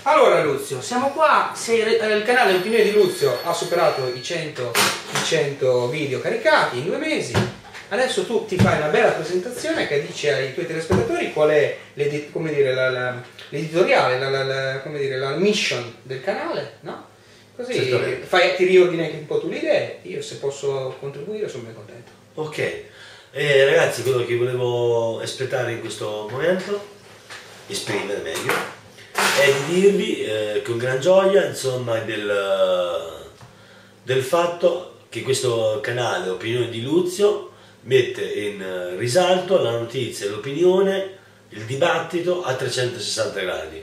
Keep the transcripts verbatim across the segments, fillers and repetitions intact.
Allora Luzio, siamo qua, se il canale Opinioni di Luzio ha superato i cento, i cento video caricati in due mesi. Adesso tu ti fai una bella presentazione che dici ai tuoi telespettatori qual è l'editoriale, la, la, la, come dire, la mission del canale, no? Così fai, ti riordini anche un po' tu le idee. Io se posso contribuire sono ben contento. Ok, eh, ragazzi, quello che volevo espletare in questo momento, esprimere meglio, è di dirvi eh, con gran gioia, insomma, del, del fatto che questo canale Opinioni di Luzio mette in risalto la notizia, l'opinione, il dibattito a trecentosessanta gradi,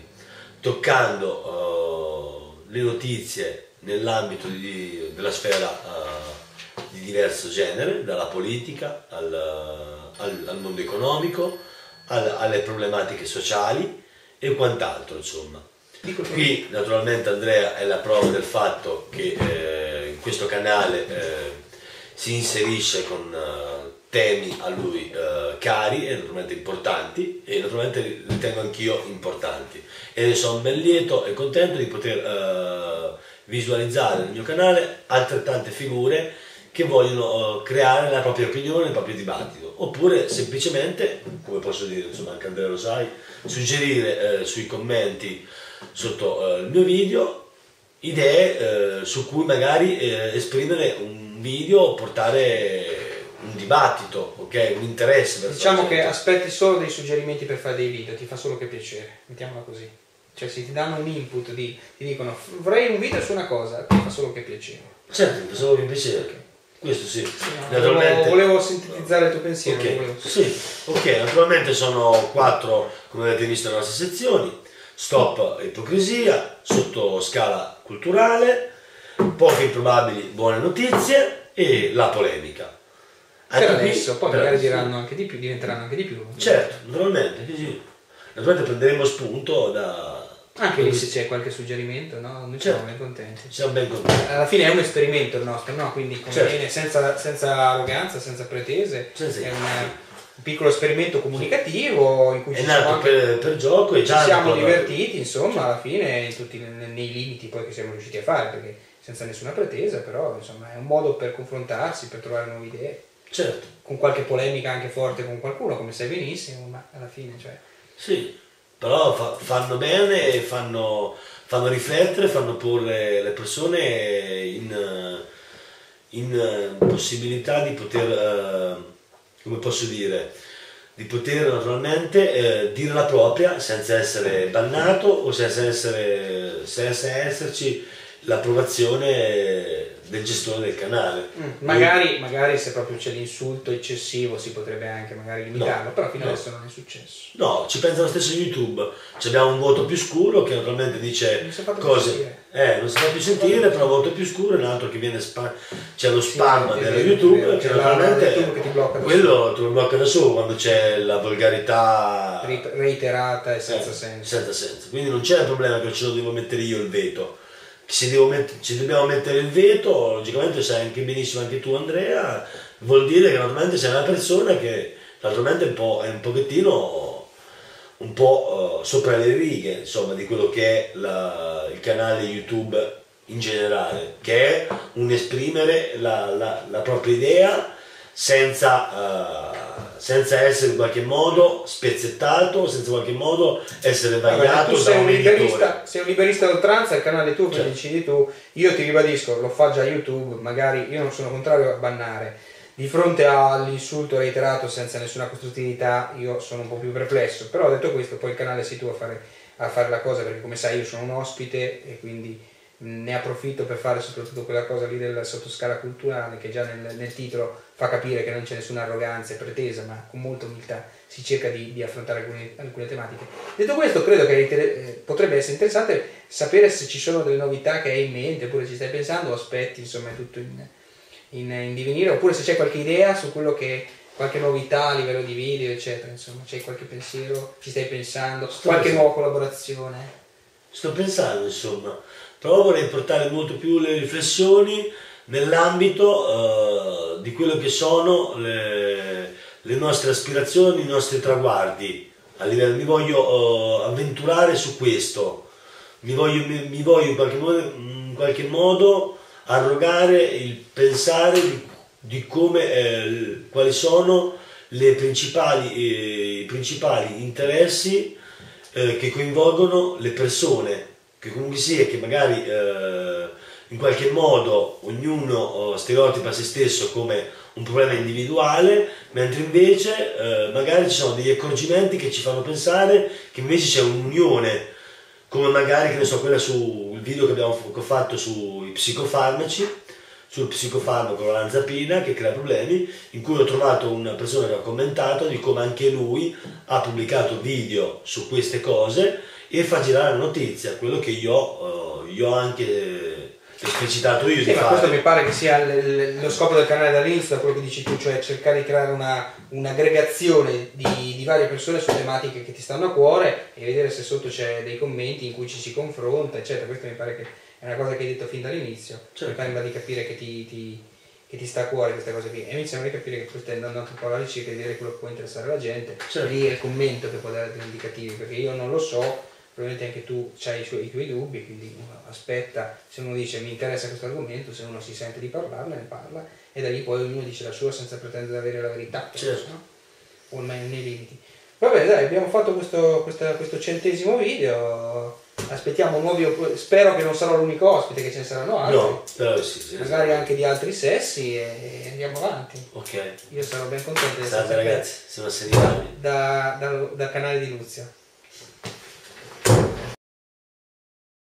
toccando uh, le notizie nell'ambito della sfera uh, di diverso genere, dalla politica al, al, al mondo economico, al, alle problematiche sociali e quant'altro, insomma. Qui naturalmente Andrea è la prova del fatto che eh, in questo canale eh, si inserisce con uh, temi a lui uh, cari e naturalmente importanti, e naturalmente ritengo anch'io importanti, e ne sono ben lieto e contento di poter uh, visualizzare nel mio canale altrettante figure che vogliono uh, creare la propria opinione, il proprio dibattito, oppure semplicemente, come posso dire, insomma anche Andrea lo sai, suggerire uh, sui commenti sotto uh, il mio video idee uh, su cui magari uh, esprimere un video o portare un dibattito, ok? Un interesse verso diciamo che aspetti solo dei suggerimenti per fare dei video, ti fa solo che piacere, mettiamola così. Cioè se ti danno un input, di, ti dicono vorrei un video su una cosa, ti fa solo che piacere. Certo, ti fa solo che piacere. Okay. Questo sì. sì no, naturalmente... volevo, volevo sintetizzare il tuo pensiero. Okay. Volevo... Sì, ok, naturalmente sono quattro, come avete visto nelle nostre sezioni: stop ipocrisia, sotto scala culturale, poche improbabili buone notizie e la polemica. Per adesso, poi magari diranno anche di più, diventeranno anche di più. Certo, naturalmente, sì, sì. Naturalmente prenderemo spunto da... Anche lì se c'è qualche suggerimento, no? Noi certo. siamo ben contenti. Siamo ben contenti. Alla fine è un esperimento il nostro, no? Quindi conviene, certo. senza, senza arroganza, senza pretese, senza è un, un piccolo esperimento comunicativo in cui è ci nato siamo, per, per gioco e già ci siamo per... divertiti, insomma, certo. alla fine in tutti, nei limiti poi che siamo riusciti a fare, perché senza nessuna pretesa, però insomma è un modo per confrontarsi, per trovare nuove idee. Certo. Con qualche polemica anche forte con qualcuno, come sai benissimo, ma alla fine, cioè... Sì, però fa, fanno bene e fanno, fanno riflettere, fanno porre le persone in, in possibilità di poter, eh, come posso dire, di poter naturalmente eh, dire la propria senza essere bannato o senza, essere, senza esserci l'approvazione del gestore del canale. Mm, magari, magari se proprio c'è l'insulto eccessivo si potrebbe anche magari limitarlo, no, però fino no. adesso non è successo. No, ci pensa lo stesso YouTube, ci abbiamo un voto più scuro che naturalmente dice cose, eh, non si fa più sentire, però un voto più scuro è un altro che viene spam, c'è lo spam sì, dello YouTube, vero, che naturalmente che ti blocca quello te lo blocca da solo quando c'è la volgarità reiterata e senza eh, senso. senza senso. Quindi non c'è il problema che ce lo devo mettere io il veto. Se devo met- ci dobbiamo mettere il veto, logicamente sai anche benissimo anche tu Andrea, vuol dire che naturalmente sei una persona che naturalmente è un, po', è un pochettino un po' uh, sopra le righe, insomma, di quello che è la, il canale YouTube in generale, che è un esprimere la, la, la propria idea senza, uh, senza essere in qualche modo spezzettato, senza in qualche modo essere vagliato. Tu sei un liberista, sei un liberista d'oltranza, il canale tuo, certo. decidi tu. Io ti ribadisco, lo fa già YouTube, magari io non sono contrario a bannare. Di fronte all'insulto reiterato senza nessuna costruttività io sono un po' più perplesso, però detto questo poi il canale sei tu a fare, a fare la cosa, perché come sai io sono un ospite e quindi ne approfitto per fare soprattutto quella cosa lì del sottoscala culturale che già nel, nel titolo fa capire che non c'è nessuna arroganza e pretesa, ma con molta umiltà si cerca di, di affrontare alcune, alcune tematiche. Detto questo, credo che eh, potrebbe essere interessante sapere se ci sono delle novità che hai in mente, oppure ci stai pensando, o aspetti, insomma, è tutto in, in, in divenire, oppure se c'è qualche idea su quello che, qualche novità a livello di video, eccetera, insomma, c'è qualche pensiero, ci stai pensando, sto qualche pensando. nuova collaborazione? Sto pensando, insomma, però vorrei portare molto più le riflessioni nell'ambito uh, di quello che sono le, le nostre aspirazioni, i nostri traguardi a livello, mi voglio uh, avventurare su questo, mi voglio, mi, mi voglio in, qualche modo, in qualche modo arrogare il pensare di, di come, eh, quali sono le principali, eh, i principali interessi eh, che coinvolgono le persone, che comunque sia che magari eh, in qualche modo ognuno eh, stereotipa se stesso come un problema individuale, mentre invece eh, magari ci sono degli accorgimenti che ci fanno pensare che invece c'è un'unione, come magari, che ne so, quella sul video che abbiamo che ho fatto sui psicofarmaci, sul psicofarmaco l'olanzapina che crea problemi, in cui ho trovato una persona che ha commentato di come anche lui ha pubblicato video su queste cose e fa girare la notizia, quello che io, uh, io ho anche esplicitato io sì, di ma fare. Questo mi pare che sia l- l- lo scopo del canale dall'inizio, quello che dici tu, cioè cercare di creare una, un'aggregazione di, di varie persone su tematiche che ti stanno a cuore e vedere se sotto c'è dei commenti in cui ci si confronta, eccetera. Questo mi pare che è una cosa che hai detto fin dall'inizio, certo. Mi sembra di capire che ti, ti, che ti sta a cuore questa cosa qui, e mi sembra di capire che tu stai andando anche un po' alla ricerca di vedere quello che può interessare la gente, certo. Lì è il commento che può dare degli indicativi, perché io non lo so. Probabilmente anche tu hai i, i tuoi dubbi, quindi aspetta, se uno dice mi interessa questo argomento, se uno si sente di parlarne, ne parla, e da lì poi ognuno dice la sua senza pretendere di avere la verità, certo. No? O almeno nei limiti. Va bene, dai, abbiamo fatto questo, questa, questo centesimo video, aspettiamo nuovi, spero che non sarò l'unico ospite, che ce ne saranno altri, no, però sì, sì, magari esatto. Anche di altri sessi, e andiamo avanti. Ok. Io sarò ben contento di essere ragazzi, siamo assediati da, da, dal canale di Luzia.